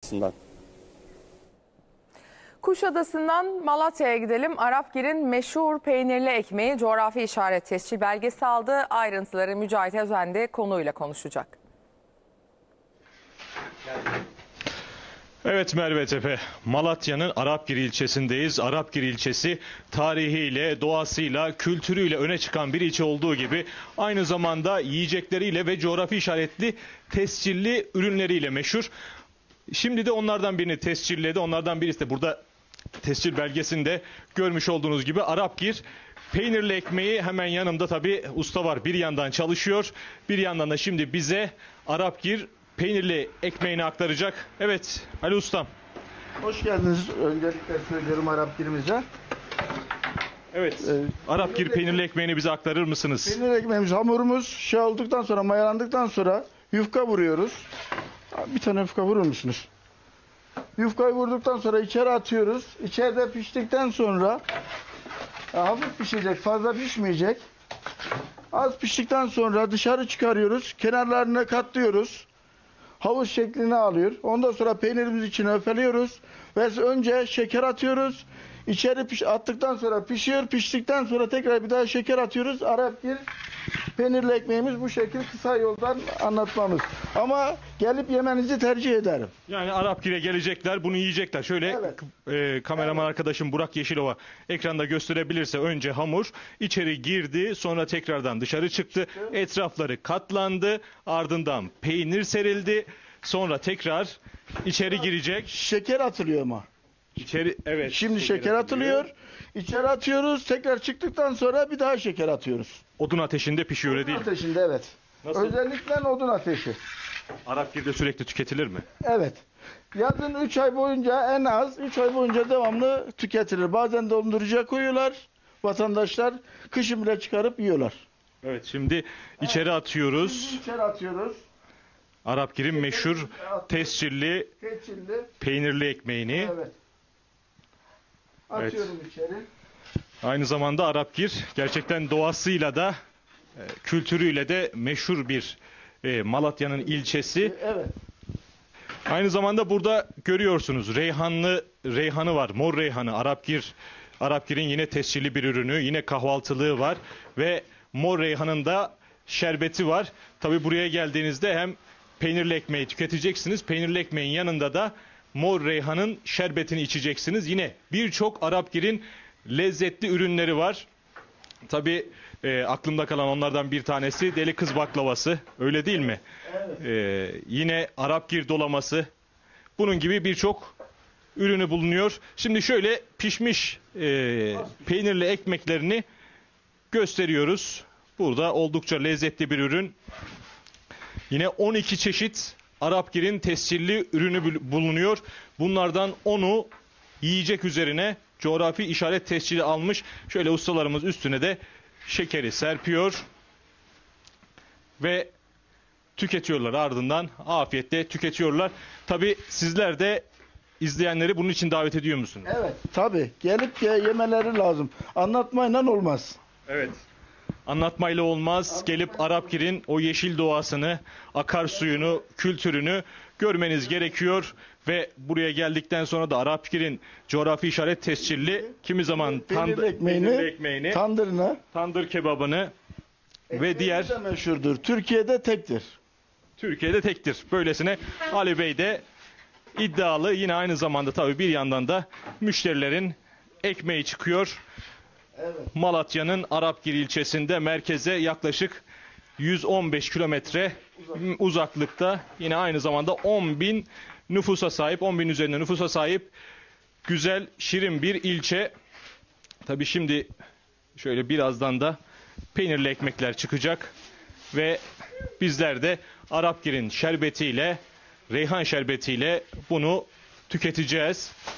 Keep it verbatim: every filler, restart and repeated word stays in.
Kuşadası'ndan Malatya'ya gidelim. Arapgir'in meşhur peynirli ekmeği coğrafi işaret tescil belgesi aldı. Ayrıntıları Mücahit Özendi konuyla konuşacak. Evet Merve Tepe, Malatya'nın Arapgir ilçesindeyiz. Arapgir ilçesi tarihiyle, doğasıyla, kültürüyle öne çıkan bir ilçe olduğu gibi aynı zamanda yiyecekleriyle ve coğrafi işaretli tescilli ürünleriyle meşhur. Şimdi de onlardan birini tescilledi. Onlardan birisi de burada tescil belgesinde görmüş olduğunuz gibi Arapgir peynirli ekmeği. Hemen yanımda tabii usta var. Bir yandan çalışıyor, bir yandan da şimdi bize Arapgir peynirli ekmeğini aktaracak. Evet Ali Ustam. Hoş geldiniz. Öncelikle söylüyorum Arapgir'imize. Evet. Ee, Arapgir peynirli ekmeğini bize aktarır mısınız? Peynir ekmeğimiz, hamurumuz şey olduktan sonra, mayalandıktan sonra yufka vuruyoruz. Bir tane yufka vurur musunuz? Yufkayı vurduktan sonra içeri atıyoruz. İçeride piştikten sonra hafif pişecek, fazla pişmeyecek. Az piştikten sonra dışarı çıkarıyoruz. Kenarlarını katlıyoruz. Havuç şeklini alıyor. Ondan sonra peynirimizi içine öfeliyoruz. Ve önce şeker atıyoruz. İçeri piş attıktan sonra pişiyor. Piştikten sonra tekrar bir daha şeker atıyoruz. Arapgir peynirli ekmeğimiz bu şekil, kısa yoldan anlatmamız. Ama gelip yemenizi tercih ederim. Yani Arapgir'e gelecekler, bunu yiyecekler. Şöyle Evet. e, kameraman Evet. arkadaşım Burak Yeşilova ekranda gösterebilirse, önce hamur içeri girdi, sonra tekrardan dışarı çıktı. Çıktı. Etrafları katlandı, ardından peynir serildi, sonra tekrar içeri girecek. Şeker atılıyor ama. İçeri, evet. Şimdi şeker atılıyor. İçeri atıyoruz. Tekrar çıktıktan sonra bir daha şeker atıyoruz. Odun ateşinde pişiyor, öyle Odun değil mi? ateşinde, evet. Nasıl? Özellikle odun ateşi. Arapgir'de sürekli tüketilir mi? Evet. Yazın üç ay boyunca, en az üç ay boyunca devamlı tüketilir. Bazen dondurucuya koyuyorlar vatandaşlar. Kışın bile çıkarıp yiyorlar. Evet, şimdi içeri atıyoruz. Şimdi içeri atıyoruz. Arapgir'in meşhur tescilli Keçilli. peynirli ekmeğini. Evet. Atıyorum içeri. Aynı zamanda Arapgir gerçekten doğasıyla da e, kültürüyle de meşhur bir e, Malatya'nın ilçesi. Evet. Aynı zamanda burada görüyorsunuz reyhanlı reyhanı var. Mor reyhanı. Arapgir Arapgir'in yine tescilli bir ürünü. Yine kahvaltılığı var ve mor reyhanın da şerbeti var. Tabi buraya geldiğinizde hem peynirli ekmeği tüketeceksiniz. Peynirli ekmeğin yanında da mor reyhanın şerbetini içeceksiniz. Yine birçok Arapgir'in lezzetli ürünleri var. Tabii e, aklımda kalan onlardan bir tanesi deli kız baklavası. Öyle değil mi? Evet. E, yine Arapgir dolaması. Bunun gibi birçok ürünü bulunuyor. Şimdi şöyle pişmiş e, peynirli ekmeklerini gösteriyoruz. Burada oldukça lezzetli bir ürün. Yine on iki çeşit Arapgir'in tescilli ürünü bulunuyor. Bunlardan onu yiyecek üzerine coğrafi işaret tescili almış. Şöyle ustalarımız üstüne de şekeri serpiyor ve tüketiyorlar, ardından afiyetle tüketiyorlar. Tabii sizler de izleyenleri bunun için davet ediyor musunuz? Evet. Tabii. Gelip yemeleri lazım. Anlatmayla olmaz. Evet. Anlatmayla olmaz. Gelip Arapgir'in o yeşil doğasını, akarsuyunu, kültürünü görmeniz gerekiyor. Ve buraya geldikten sonra da Arapgir'in coğrafi işaret tescilli, kimi zaman Peynirli tandır ekmeğini, peynirli ekmeğini, tandırını, tandır kebabını ve diğer de meşhurdur. Türkiye'de tektir. Türkiye'de tektir. Böylesine Ali Bey de iddialı. Yine aynı zamanda tabii bir yandan da müşterilerin ekmeği çıkıyor. Evet. Malatya'nın Arapgir ilçesinde merkeze yaklaşık yüz on beş kilometre uzaklıkta, yine aynı zamanda on bin nüfusa sahip, on bin üzerinde nüfusa sahip güzel, şirin bir ilçe. Tabii şimdi şöyle birazdan da peynirli ekmekler çıkacak ve bizler de Arapgir'in şerbetiyle, reyhan şerbetiyle bunu tüketeceğiz.